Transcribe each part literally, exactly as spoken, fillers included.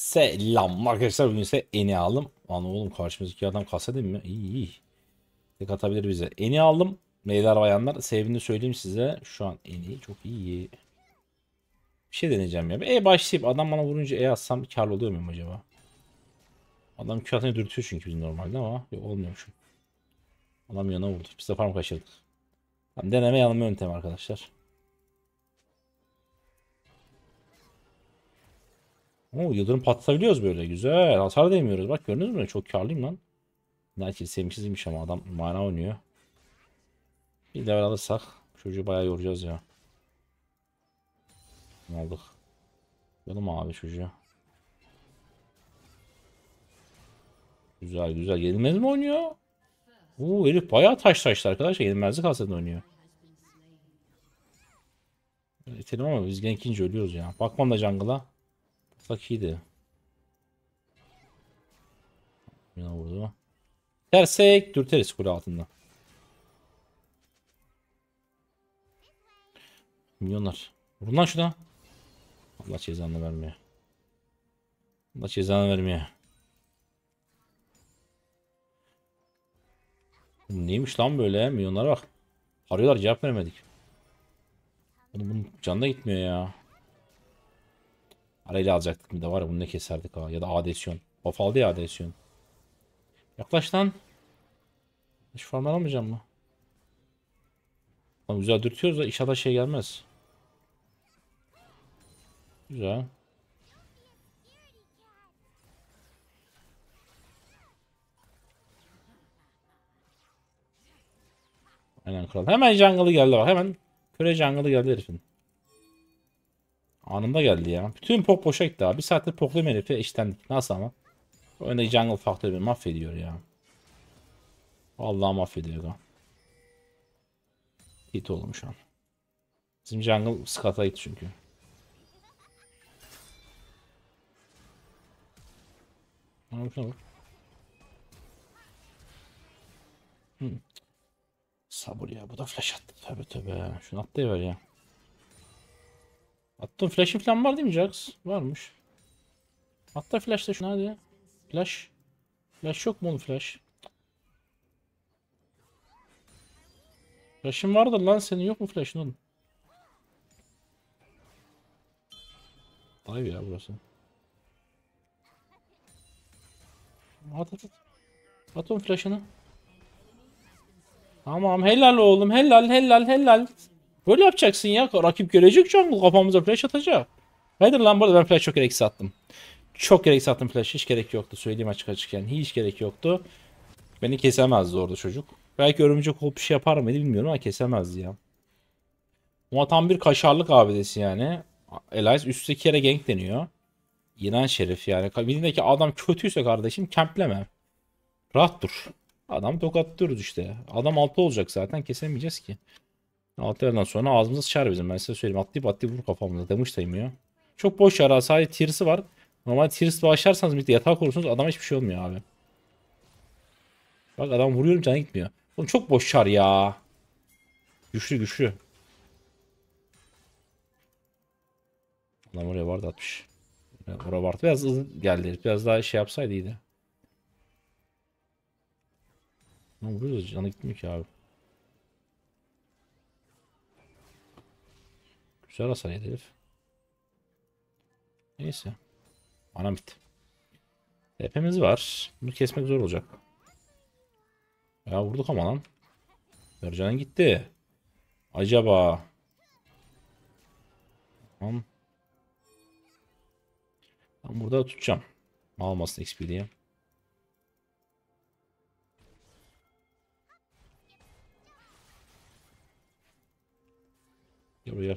Selam arkadaşlar, bugün ise eni aldım. Lan oğlum, karşımızdaki adam kasa değil mi? İyi iyi. Tek atabilir bize. Eni aldım. Beyler bayanlar, sebebini söyleyeyim size. Şu an eni çok iyi. Bir şey deneyeceğim ya. E başlayıp adam bana vurunca E atsam karlı oluyor muyum acaba? Adam Q atınca dürtüyor çünkü biz normalde, ama yok, olmuyormuşum. Adam yana vurdu. Biz de farm kaçırdık. Tamam, deneme yanılma yöntemi arkadaşlar. Oo, yıldırım patlatabiliyoruz böyle. Güzel. Hasar değmiyoruz. Bak, gördünüz mü? Çok karlıyım lan. Belki sevimsizmiş ama adam mana oynuyor. Bir level alırsak çocuğu bayağı yoracağız ya. Aldık. Yolum abi çocuğu. Güzel güzel. Yenilmez mi oynuyor? Oo, herif bayağı taş taşlı arkadaşlar. Yenilmezlik hasretinde oynuyor. İtelim ama biz gene ikinci ölüyoruz ya. Bakmam da jungle'a. Bak iyiydi. Yine vurdu. Tersek dürteriz kule altında. Milyonlar. Vurun lan şuna. Allah cezanı vermiyor. Allah cezanı vermiyor. Neymiş lan böyle? Milyonlara bak. Arıyorlar, cevap veremedik. Oğlum bunun canı da gitmiyor ya. Arayla alacaktık bir de var ya, bunu ne keserdik ha. Ya da adesyon. Of aldı ya adesyon. Yaklaş lan. Şu farmları almayacağım mı? Lan güzel dürtüyoruz da inşallah şey gelmez. Güzel. Aynen kral. Hemen jungle'ı geldi bak, hemen. Köre jungle'ı geldi herifin. Anında geldi ya. Bütün pok boşa gitti abi. Bir saattir poklayım herifi, iştendik. Nasıl ama? Oyunda jungle faktörü beni mahvediyor ya. Vallahi mahvediyor ya. Hit oldum şu an. Bizim jungle skat'a gitti çünkü. Şuna bak. Hmm. Sabır ya, bu da flash attı. Tövbe tövbe. Şunu atlayıver ya. Attım, flash'ın falan var değil mi Jax? Varmış. Atla flash da şunu hadi. Flash. Flash yok mu oğlum, flash? Flash'ın vardır lan senin, yok mu flash'ın oğlum? Vay ya burası. At at at. At onun flash'ını. Tamam, helal oğlum, helal helal helal. Böyle yapacaksın ya. Rakip görecek jungle, kafamıza flash atacak. Haydi lan, bu arada ben flash çok gereksiz attım. Çok gereksiz attım flash. Hiç gerek yoktu. Söyleyeyim açık açıkken. Hiç gerek yoktu. Beni kesemezdi orada çocuk. Belki örümcek olup bir şey yapar mıydı bilmiyorum ama kesemezdi ya. Ama tam bir kaşarlık abidesi yani. Elias üstteki yere gank deniyor. İğrenç şerif yani. Bilindeki adam kötüyse kardeşim kempleme. Rahat dur. Adam tokatlıyoruz işte. Adam altı olacak zaten, kesemeyeceğiz ki. altı yerden sonra ağzımıza sıçar bizim. Ben size söyleyeyim. Atlayıp atlayıp vur kafamıza. Demiş saymıyor. Çok boş yara. Sadece tier'sı var. Normal tier'sı başlarsanız birlikte yatağa korursunuz. Adama hiçbir şey olmuyor abi. Bak adam vuruyorum, canı gitmiyor. Oğlum çok boş şar ya. Güçlü güçlü. Adam oraya vardı atmış. Oraya vardı. Biraz hızlı geldi. Biraz daha şey yapsaydı iyiydi. Ne vuruyoruz? Canı gitmiyor ki abi. Güzel hasar yedi herif. Neyse. Anam bitti. Hepimiz var. Bunu kesmek zor olacak. Ya vurduk ama lan. Ercan'ın gitti. Acaba. Tamam. Ben burada tutacağım. Almasın X P diye. Gel buraya.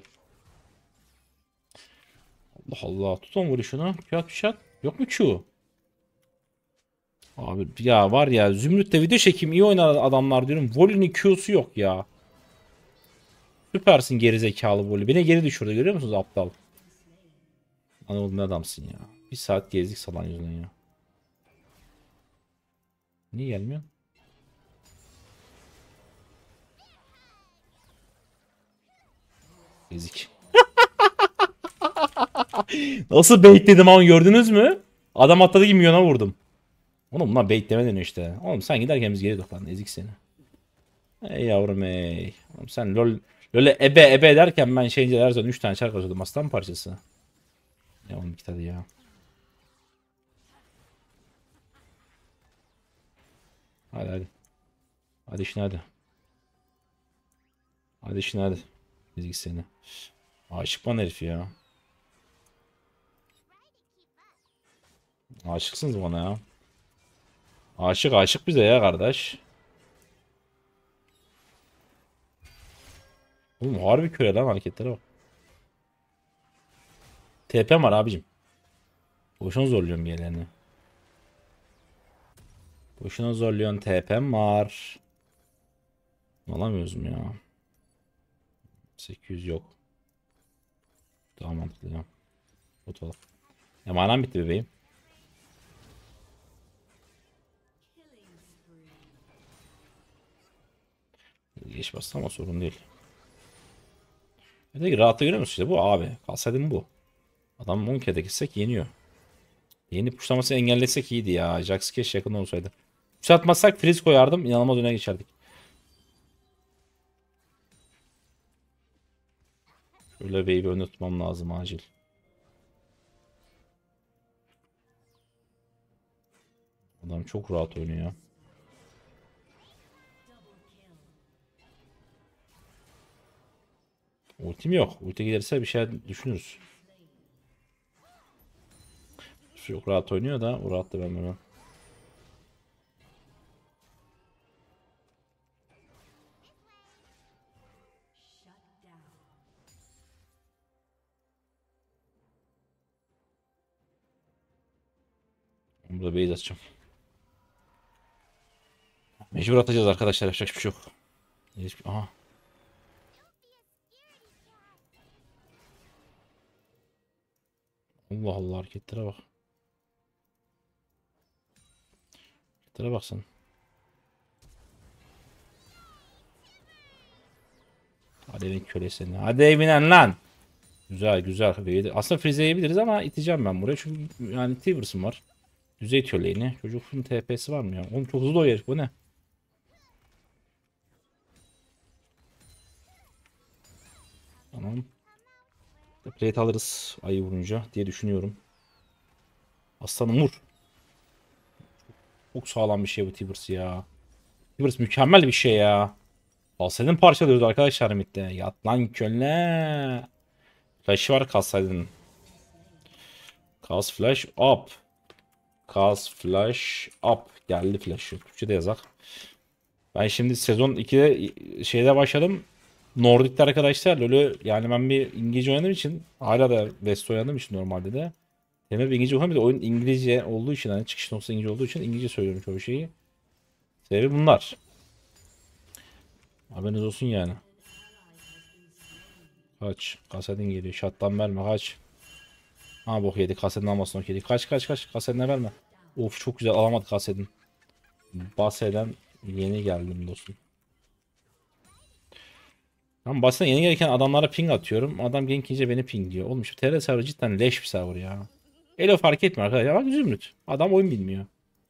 Allah Allah. Tutalım vuruşunu. Kağıt bir şat. Yok mu Q? Abi ya var ya, Zümrüt'te video çekim iyi oynar adamlar diyorum. Voli'nin Q'su yok ya. Süpersin gerizekalı Voli. Beni geri düşürdü, görüyor musunuz aptal? Lan oğlum, ne adamsın ya. Bir saat gezdik salan yüzünden ya. Niye gelmiyor? Gezik. Nasıl baitledim ama, gördünüz mü? Adam atladı gibi milyona vurdum. Oğlum lan baitleme deniyor işte. Oğlum sen giderken biz geri dök lan ezik seni. Ey yavrum ey. Oğlum sen lol LoL'e ebe ebe derken ben şeyince her zaman üç tane çark atıyordum aslan parçası. Ya oğlum git hadi ya. Hadi hadi. Hadi işine hadi. Hadi işine hadi. Ezik seni. Aşık bana herif ya. Aşıksınız bana ya. Aşık aşık bize ya kardeş. Oğlum harbi köre lan hareketlere bak. T P'm var abicim. Boşuna zorluyorum geleni. Boşuna zorluyorsun T P'm var. Alamıyoruz mu ya? sekiz yüz yok. Daha mantıklı ya. Fotoğraf. Ya manam bitti bebeğim. Geç bastı ama sorun değil. Bir de rahatla görüyor musun işte bu abi. Kalsaydım bu. Adam on kere gitsek yeniyor. Yeni puşlamasını engellesek iyiydi ya. Jax keş yakın olsaydı. Puş atmazsak freeze koyardım. İnanılmaz öne geçerdik. Şöyle wave'i önde tutmam lazım acil. Adam çok rahat oynuyor. Ultim yok. Ulti gelirse bir şey düşünürüz. Çok rahat oynuyor da o rahat da ben hemen. Burada base atacağım. Mecbur atacağız arkadaşlar. Yapacak bir şey yok. Hiçbir... Aha. Allah Allah hareketlere bak. Hareketlere bak sen. Hadi evin kölesini. Hadi evinen lan. Güzel güzel. Aslında freeze yiyebiliriz ama iteceğim ben buraya. Çünkü yani Tivers'ım var. Düzey köleyini. Çocuğun T P'si var mı ya? Oğlum çok hızlı o herif. Bu ne? Tamam. Plate alırız ayı vurunca diye düşünüyorum. Aslanım vur. Çok sağlam bir şey bu Tivers ya. Tivers mükemmel bir şey ya. Kalsaydın parçalıyoruz arkadaşlar midde. Yat lan kölne. Flash var kalsaydın. Kas flash up. Kas flash up. Geldi flash'ı. Türkçe'de yazak. Ben şimdi sezon ikide şeyde başladım. Nordic'te arkadaşlar LoL'ü yani ben bir İngilizce oynadığım için hala da West oynadığım için normalde de Temel bir İngilizce oynadığım bir de oyun İngilizce olduğu için hani çıkış noktası İngilizce olduğu için İngilizce söylüyorum çoğu şeyi. Sebebi bunlar. Haberiniz olsun yani. Kaç. Kasetin geliyor. Şattan verme kaç. Ha bok yedik. Kasetin almasın ok yedik. Kaç kaç kaç. Kasetine verme. Of çok güzel alamadık kasetin. Baseden yeni geldim dostum. Ben baseden yeni gelirken adamlara ping atıyorum. Adam gank yiyince beni ping diyor. Oğlum şu T R server cidden leş bir server ya. Elo fark etmiyor arkadaşlar. Bak Zümrüt. Adam oyun bilmiyor.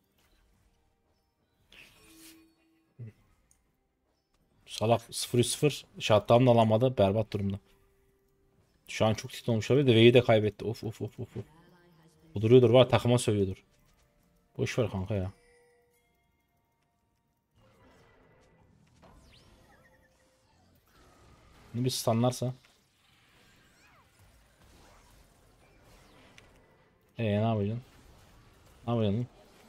Salak sıfır yüz sıfır. Shutdown da alamadı. Berbat durumda. Şu an çok tilt olmuş olabilir de V'yi de kaybetti. Of of of of. of. Bu duruyordur var takıma söylüyordur. Boş ver kanka ya. Bunu bir stunlarsa. Eee ne yapacaksın? Ne yapacaksın?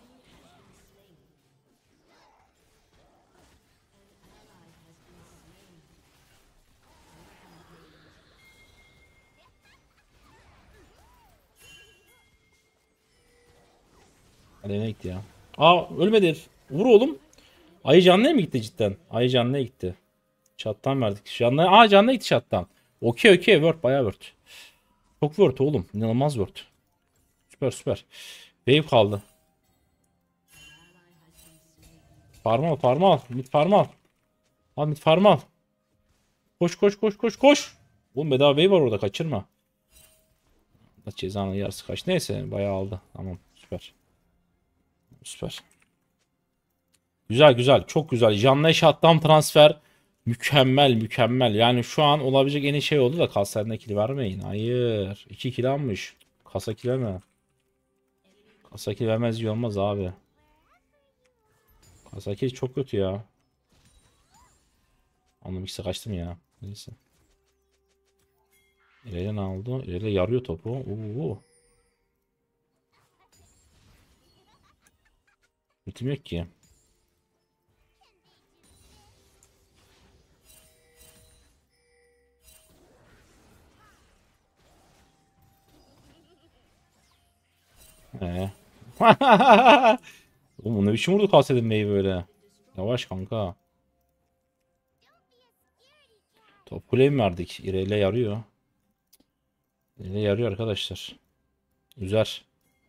Hadi ne gitti ya? Aa ölmedi herif. Vur oğlum. Ayı canlıya mı gitti cidden? Ayı canlıya gitti. Çattan verdik. Canlıya. Aa canlıya gitti çattan. Okey okey word bayağı word. Çok word oğlum. İnanılmaz word. Süper süper. Wave kaldı. Farm al farm al. Mid farm al. Al mid farm al. Koş koş koş koş koş. Oğlum bedava wave var orada kaçırma. Cezanın yarısı kaç. Neyse bayağı aldı. Tamam süper. Süper. Süper. Güzel güzel. Çok güzel. Canlı eşattan transfer. Mükemmel mükemmel. Yani şu an olabilecek en iyi şey oldu da kaslarına kill vermeyin. Hayır. iki kill almış. Kasa kill verme. Kasa kill vermez iyi olmaz abi. Kasa kill çok kötü ya. Anladım ikisi kaçtım ya. Neyse. İleri ne oldu? İleri yarıyor topu. Oo. Bitim yok ki. Ee. Oğlum ne biçim vurdu Kalsedin böyle. Yavaş kanka. Top kuleye mi verdik? İreyle yarıyor. İreyle yarıyor arkadaşlar. Üzer.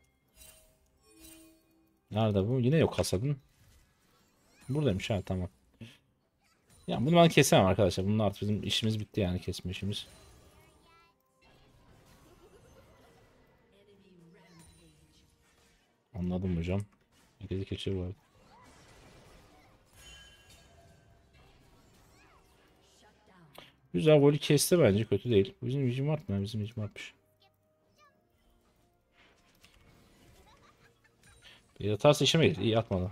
Nerede bu? Yine yok Hasad'ın. Buradaymış ha tamam. Ya bunu ben kesemem arkadaşlar. Bunun artık bizim işimiz bitti yani kesme işimiz. Anladım hocam. Gezi keçi var. Güzel golü kesti bence kötü değil. Bizim vicim var mı? Bizim vicim varmış. Bir atarsa işime gelir. İyi atmadı.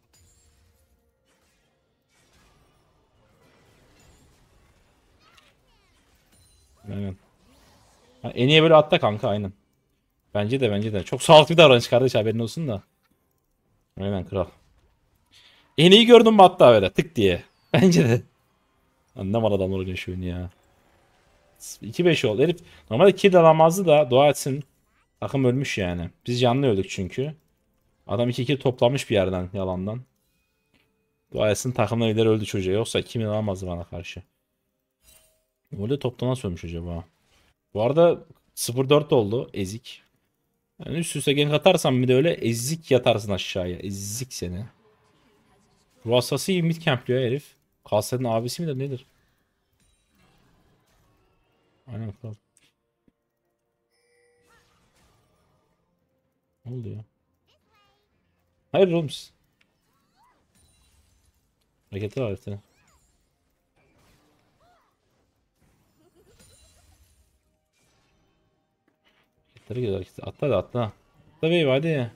Aynen. Ha, en iyi böyle atta kanka aynen. Bence de bence de. Çok sağlıklı bir davranış kardeş haberin olsun da. Aynen kral. En iyi gördüm mü hatta böyle tık diye. Bence de. Annem adamlar oynuyor şu oyunu ya. iki beş oldu. Herif normalde kill alamazdı da dua etsin. Takım ölmüş yani. Biz canlı öldük çünkü. Adam iki kill toplamış bir yerden yalandan. Dua etsin takımdan ileri öldü çocuğa. Yoksa kim alamazdı bana karşı. Öyle topta nasıl ölmüş acaba? Bu arada sıfır dört oldu. Ezik. Yani üst üste gank atarsan bir de öyle ezik yatarsın aşağıya. Ezik seni. Ruh hastası iyi mid campliyor herif. Kalse'nin abisi midir nedir? Aynen kral. Ne oldu ya? Hayır oğlum siz. Hareketler var hareketler. Hareketlere gidiyor hareketler. Atla da atla. Atla bey hadi.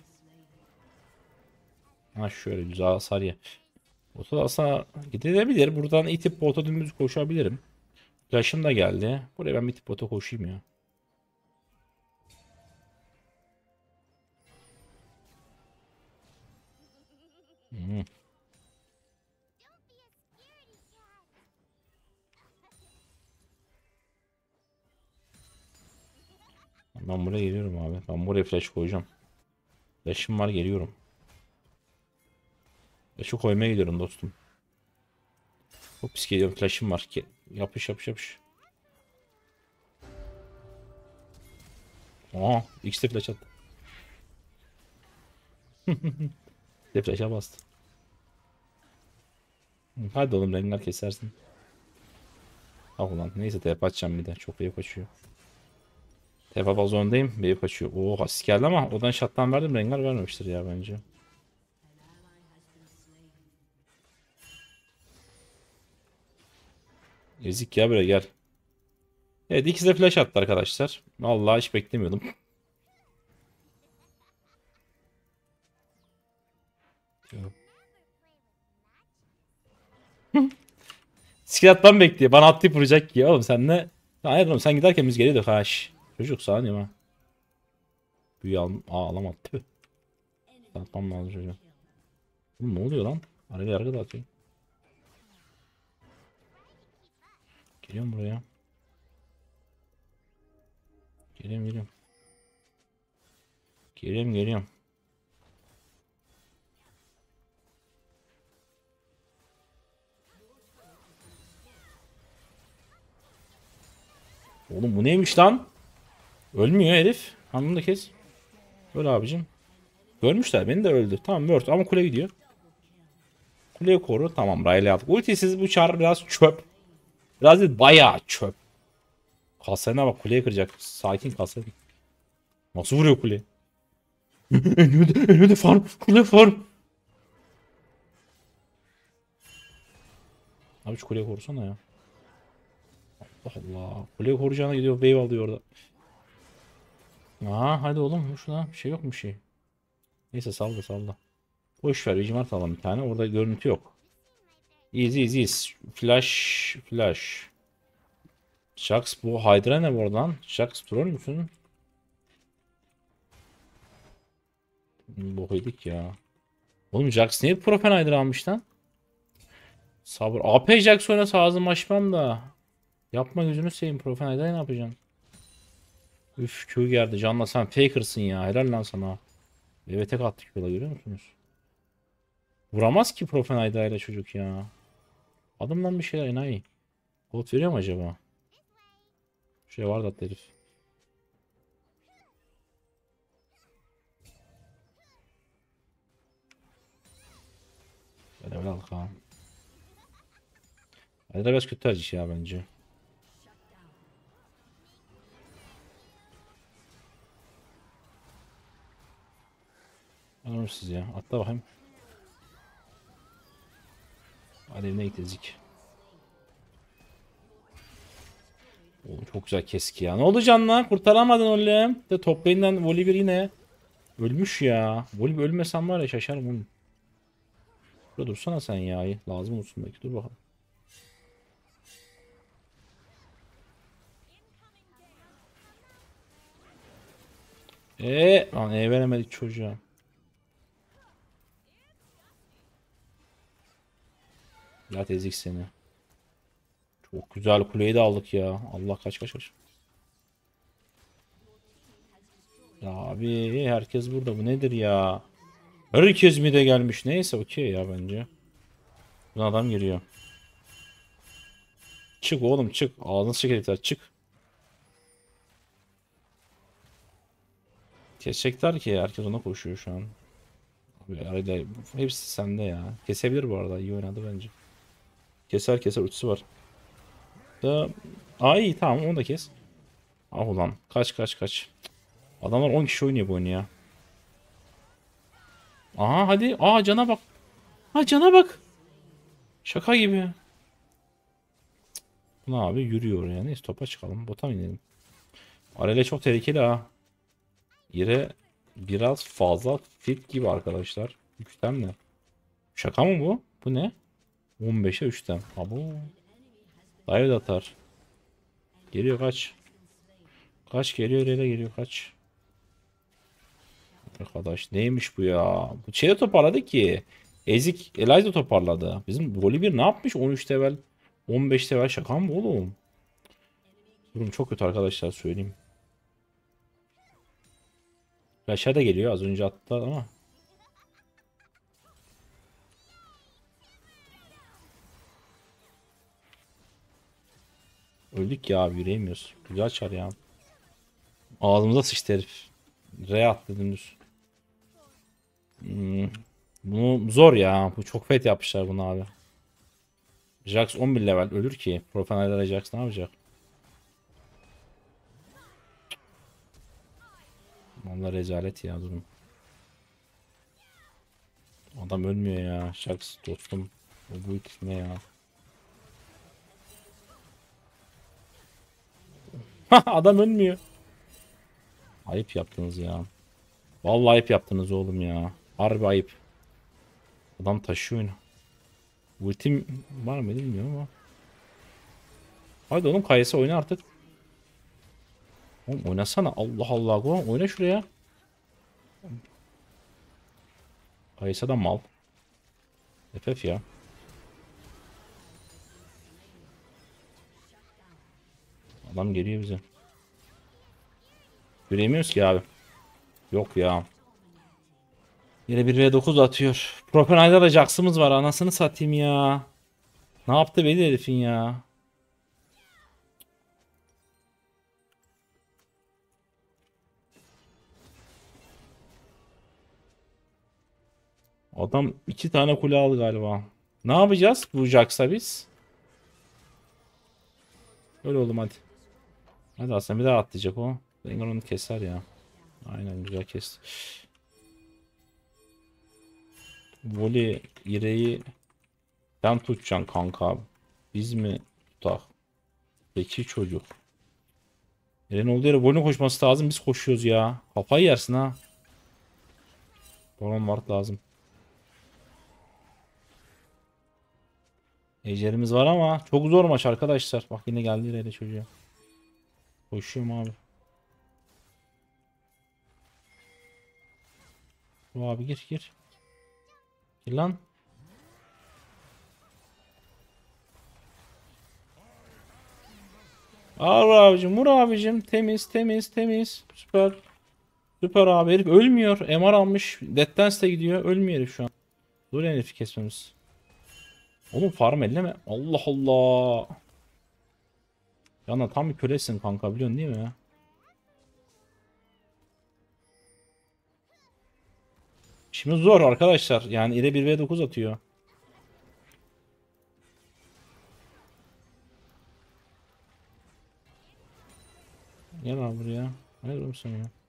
Ha şöyle güzel hasar ye. Ota da aslında gidebilir. Buradan itip bota dümdüz koşabilirim. Flash'ım da geldi. Buraya ben bir tip bota koşayım ya. Hmm. Ben buraya geliyorum abi. Ben buraya flash koyacağım. Flash'ım var geliyorum. Flash'ı koymaya gidiyorum dostum. Çok pis geliyorum flash'ım var. Ki yapış yapış yapış. Aha X'de flash attı. De flash'a bastı. Hadi oğlum Rengar kesersin. Ah ulan neyse T P açacağım bir de. Çok wave kaçıyor. T P fazla öndeyim. Wave kaçıyor. Oo asist geldi ama odan shot'tan verdim. Rengar vermemiştir ya bence. Ezik ya böyle gel. Evet ikisi de flash attı arkadaşlar. Vallahi hiç beklemiyordum. Skill atmam bekliyor. Bana atlayıp vuracak ki. Oğlum sen ne? Hayır oğlum sen giderken biz geliyorduk ha. Şş. Çocuk saniye ha. Büyü al Aa, alamadı. Tüh. Atmam lazım çocuğa. Oğlum ne oluyor lan? Araya yargı da atıyor. Geliyorum buraya. Geliyorum geliyorum. Geliyorum geliyorum. Oğlum bu neymiş lan? Ölmüyor herif. Hanımı da kes. Öl abicim. Görmüşler beni de öldü. Tamam Word ama kule gidiyor. Kuleyi koru. Tamam Rayleigh aldık. Ultisiz bu çar biraz çöp. Biraz değil bayağı çöp. Kalsayına bak kuleye kıracak. Sakin kalsayın. Nasıl vuruyor kule? Önüde, önüde farm. Kule farm. Abi şu kuleyi korusana ya. Allah Allah. Kuleyi koruyacağına gidiyor. Wave alıyor orada. Aa hadi oğlum. Şuna bir şey yok mu bir şey? Neyse salla salla. Boş ver. Vigimart alalım bir tane. Orada görüntü yok. Easy easy. Flash. Flash. Jax bu Hydra ne bu oradan? Jax troll müsün? Bok yedik ya. Oğlum Jax niye Profen Hydra almış lan? Sabır. A P Jax oynasa ağzımı açmam da. Yapma gözünü seveyim. Profen Hydra'yı ne yapacaksın? Üf Q geldi. Canla sen faker'sın ya. Helal lan sana. Evet tek attık yola görüyor musunuz? Vuramaz ki Profen Hydra ile çocuk ya. Adımdan bir şeyler enayi. Gold veriyor mu acaba? Şey var da herif. Böyle böyle al Kaan. Hydra biraz kötü tercih ya bence. Anladım siz ya. Atla bakayım. Hadi evine gittik. Oğlum çok güzel keski ya. Ne oldu canla? Kurtaramadın oğlum. De top lane'den Volibear yine ölmüş ya. Volibear ölmesen var ya şaşarım oğlum. Burada dursana sen ya. Lazım olsun belki. Dur bakalım. Eee lan E veremedik çocuğa. Ya ezik seni. Çok güzel kuleyi de aldık ya. Allah kaç kaç kaç. Ya abi herkes burada. Bu nedir ya? Herkes mi de gelmiş. Neyse okey ya bence. Buradan adam giriyor. Çık oğlum çık. Ağzını sıçık herifler çık. Kesecekler ki herkes ona koşuyor şu an. Abi arada hepsi sende ya. Kesebilir bu arada. İyi oynadı bence. Keser keser ultisi var. Da Ay tamam onu da kes. Ah ulan kaç kaç kaç. Adamlar on kişi oynuyor bu oyunu ya. Aha hadi. Aa cana bak. Ha cana bak. Şaka gibi. Bu ne abi yürüyor ya. Neyse topa çıkalım. Bota mı inelim? Arele çok tehlikeli ha. Yere biraz fazla fit gibi arkadaşlar. üçten ne? Şaka mı bu? Bu ne? on beşe üçten. Abo. Dive atar. Geliyor kaç. Kaç geliyor ele geliyor kaç. Arkadaş neymiş bu ya? Bu şey de toparladı ki. Ezik Eliza toparladı. Bizim Volibear ne yapmış? on üç level. on beş level şaka mı oğlum? Durum çok kötü arkadaşlar söyleyeyim. Flash'a da geliyor az önce attı ama. Öldük ya abi yürüyemiyoruz. Güzel çar ya. Ağzımıza sıçtı herif. R attı dümdüz. Hmm. Bunu zor ya. Bu çok fet yapmışlar bunu abi. Jax on bir level ölür ki. Profesyonel Jax ne yapacak? Vallahi rezalet ya durum. Adam ölmüyor ya. Jax dostum. Bu ilk ne ya? Adam ölmüyor. Ayıp yaptınız ya. Vallahi ayıp yaptınız oğlum ya. Harbi ayıp. Adam taşıyor oyunu. Ultim var mı bilmiyorum ama. Hadi oğlum Kayısı oyna artık. Oğlum oynasana. Allah Allah. Oğlum oyna şuraya. Kayısı da mal. F F ya. Adam geliyor bize. Göremiyoruz ki abi. Yok ya. Yine bir v dokuz atıyor. Propenay'da da Jax'ımız var. Anasını satayım ya. Ne yaptı beni herifin ya. Adam iki tane kule aldı galiba. Ne yapacağız bu Jax'a biz? Öyle oğlum hadi. Hadi aslında bir daha atlayacak o. Rengar onu keser ya. Aynen güzel kesti. Voli ireyi sen tutacaksın kanka. Biz mi tutak? Peki çocuk. Eren olduğu yere Voli'nin koşması lazım. Biz koşuyoruz ya. Kafayı yersin ha. Baron Ward lazım. Ejderimiz var ama çok zor maç arkadaşlar. Bak yine geldi Eren çocuğa. Koşuyorum abi. Bu abi gir gir. Gir lan. Al abicim, vur abicim. Temiz temiz temiz. Süper. Süper abi, herif ölmüyor. M R almış. Death Dance'de gidiyor. Ölmüyor herif şu an. Zor yani herifi kesmemiz. Oğlum farm elleme. Allah Allah. Yana tam bir kölesin kanka, biliyorsun değil mi ya? Şimdi zor arkadaşlar. Yani ire bir ve dokuz atıyor. Gel abi buraya. Hayır oğlum sen ya.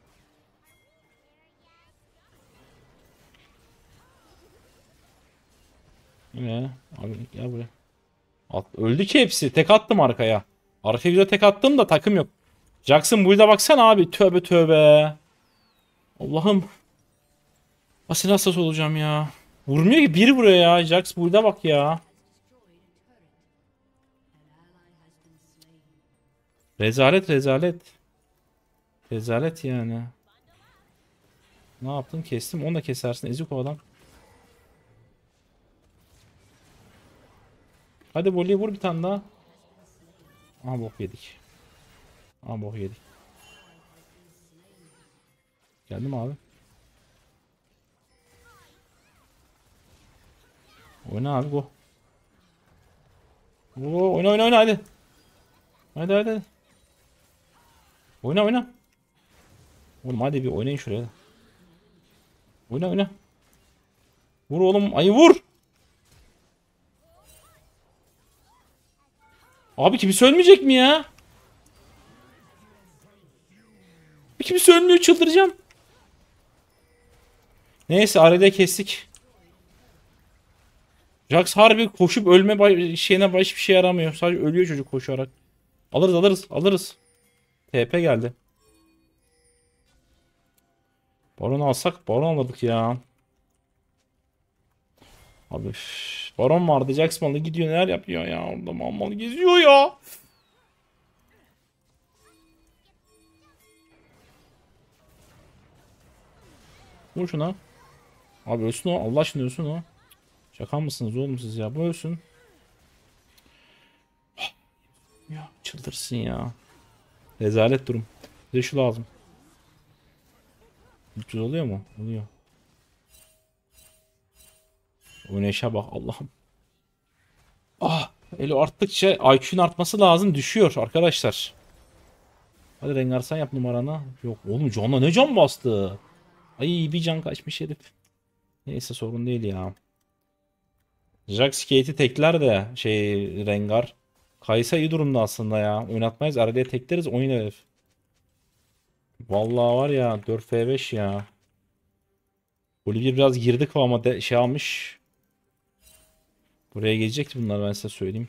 Yine abi gel buraya. At, öldü ki hepsi. Tek attım arkaya. Arkaya güzel tek attım da takım yok. Jackson build'a baksana abi. Tövbe tövbe. Allah'ım. Asil hassas olacağım ya. Vurmuyor ki biri buraya ya. Jax build'a bak ya. Rezalet rezalet. Rezalet yani. Ne yaptın? Kestim. Onu da kesersin. Ezik o adam. Hadi voleyi vur bir tane daha. Aha bok yedik. Aha bok yedik. Geldim abi. Oyna abi go. Oo, oyna oyna oyna hadi. Hadi hadi. Oyna oyna. Oğlum hadi bir oynayın şuraya. Oyna oyna. Vur oğlum, ayı vur. Abi kimse ölmeyecek mi ya? Kimse ölmüyor, çıldıracağım. Neyse arada kestik. Jax harbi koşup ölme bay- şeyine baş bir şey yaramıyor. Sadece ölüyor çocuk koşarak. Alırız alırız alırız. T P geldi. Baron alsak, baron alırdık ya. Abi üf, baron vardı, Jax malı gidiyor neler yapıyor ya. Orada mal mal geziyor ya. Vur şuna. Abi ölsün o. Allah aşkına ölsün o. Şaka mısınız oğlum siz ya? Bu ölsün. Ya çıldırsın ya. Rezalet durum. Bir de şu lazım. üç yüz oluyor mu? Oluyor. Oynayışa bak Allah'ım. Ah, Elo arttıkça I Q'nun artması lazım. Düşüyor arkadaşlar. Hadi Rengar sen yap numaranı. Yok oğlum, canla ne can bastı. Ay bir can kaçmış herif. Neyse sorun değil ya. Jax Skate'i tekler de şey Rengar. Kaysa iyi durumda aslında ya. Oynatmayız. Araya tekleriz, oyun herif. Vallahi var ya, dört ve beş ya. Bolivya biraz girdi kıvama de şey almış. Buraya gelecekti bunlar, ben size söyleyeyim.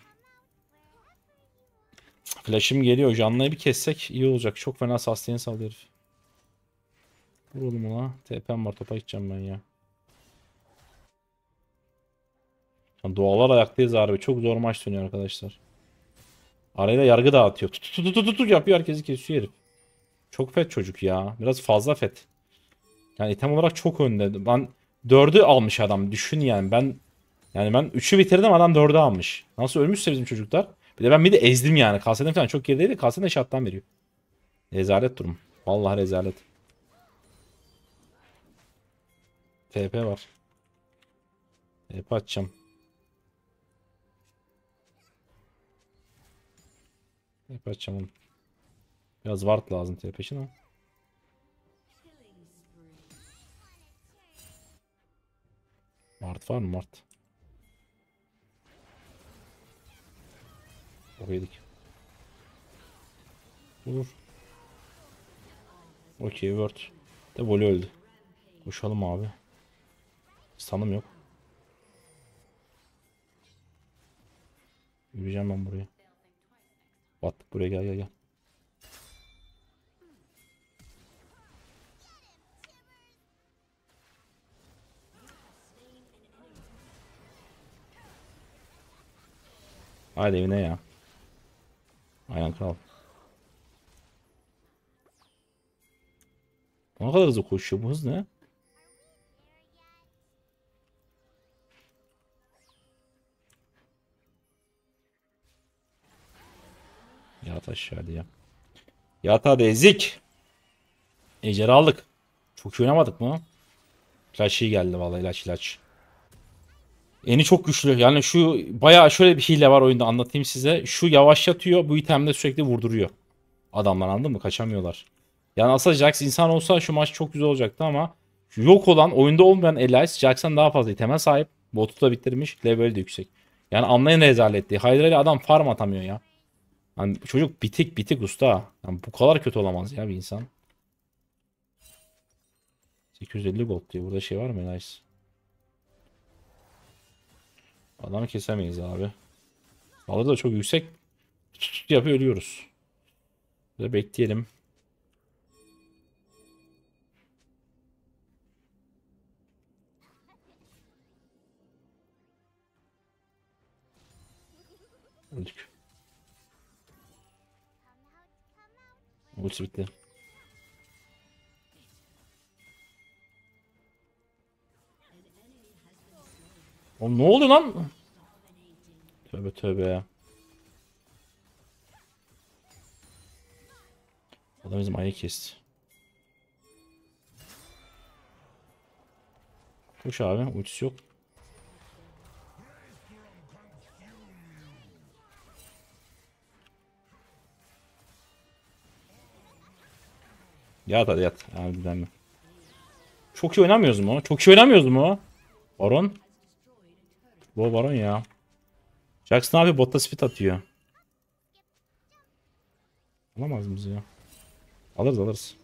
Flash'ım geliyor. Canlıyı bir kessek iyi olacak. Çok fena sustain sallıyor herif. Vur oğlum ona. T P'm var, topa gideceğim ben ya. Yani doğalar ayaktayız harbi. Çok zor maç dönüyor arkadaşlar. Araya da yargı dağıtıyor. Tut tut tut tut tut yapıyor, herkesi kesiyor herif. Çok fet çocuk ya. Biraz fazla fet. Yani item olarak çok önde. Ben dördü almış adam. Düşün yani. Ben yani ben üçü bitirdim, adam dördü almış. Nasıl ölmüşse bizim çocuklar. Bir de ben bir de ezdim yani. K S'den falan çok gerideydi. K S'den şarttan veriyor. Rezalet durum. Vallahi rezalet. T P var. T P atacağım. T P atacağım onu. Biraz ward lazım T P için ama. Ward var mı ward? O yedik. Vur. Okey word. De voley öldü. Koşalım abi. Sanım yok. Yürüyeceğim ben buraya. Battık buraya, gel gel gel. Haydi evine ya. Aynen kral. Ne kadar hızlı koşuyor bu, hız ne? Yat aşağı diye. Yat hadi ezik. Ejder'i aldık. Çok iyi oynamadık mı? İlaç iyi geldi vallahi, ilaç ilaç. Eni çok güçlü. Yani şu bayağı şöyle bir hile var oyunda, anlatayım size. Şu yavaşlatıyor, bu itemde sürekli vurduruyor. Adamlar, anladın mı? Kaçamıyorlar. Yani aslında Jax insan olsa şu maç çok güzel olacaktı ama şu yok olan, oyunda olmayan Elias Jax'tan daha fazla iteme sahip. Botu da bitirmiş. Level de yüksek. Yani anlayın rezaletti. Hydra ile adam farm atamıyor ya. Yani çocuk bitik bitik usta. Yani bu kadar kötü olamaz ya bir insan. sekiz yüz elli gold diyor. Burada şey var mı Elias? Adamı kesemeyiz abi. Saldırı da çok yüksek yapıyor, ölüyoruz. Böyle bekleyelim. Öldük. Ulti bitti. Oğlum ne oluyor lan? Tövbe tövbe. Adam bizim ayı kesti. Koş abi, ultisi yok. Yat hadi yat. Harbiden mi? Çok iyi oynamıyoruz mu? Çok iyi oynamıyoruz mu? Baron. Bu Baron ya. Jackson abi botta speed atıyor. Alamaz mıyız ya? Alırız alırız.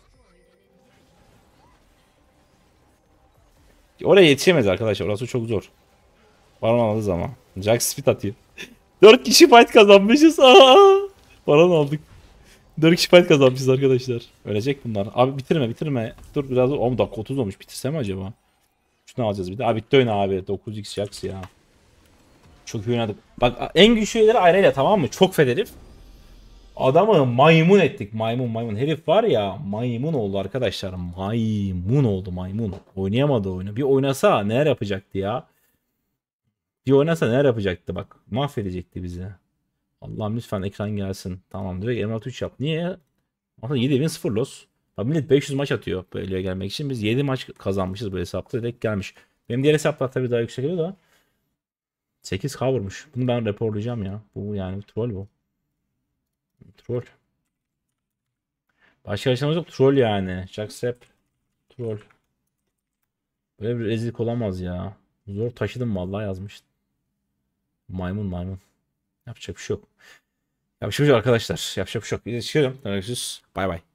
Oraya yetişemez arkadaşlar. Orası çok zor. Baron alırız ama. Jack speed atıyor. dört kişi fight kazanmışız. Aa! Baron aldık. dört kişi fight kazanmışız arkadaşlar. Ölecek bunlar. Abi bitirme bitirme. Dur biraz. on dakika otuz olmuş. Bitirsem acaba? Şunu alacağız bir de. Abi bitti oyun abi. dokuz x Jax ya. Çok iyi oynadık. Bak en güçlü üyeleri ayrıyla, tamam mı? Çok fed herif. Adamı maymun ettik. Maymun maymun. Herif var ya, maymun oldu arkadaşlar. Maymun oldu maymun. Oynayamadı oyunu. Bir oynasa neler yapacaktı ya. Bir oynasa neler yapacaktı bak. Mahvedecekti bizi. Allah'ım lütfen ekran gelsin. Tamam, direkt M altı üç yap. Niye? Aslında yedi bin sıfır loss. Bak millet beş yüz maç atıyor böyle gelmek için. Biz yedi maç kazanmışız bu hesapta. Direkt gelmiş. Benim diğer hesaplar tabii daha yüksek oluyor da. sekiz K vurmuş. Bunu ben raporlayacağım ya. Bu yani troll bu. Troll. Başka yaşamamız yok. Troll yani. Jaxrap. Troll. Böyle bir rezillik olamaz ya. Zor taşıdım vallahi, yazmıştım. Maymun maymun. Yapacak bir şey yok. Yapacak bir şey yok arkadaşlar. Yapacak bir şey yok. Biz çıkıyorum. Görüşürüz. Bay bay.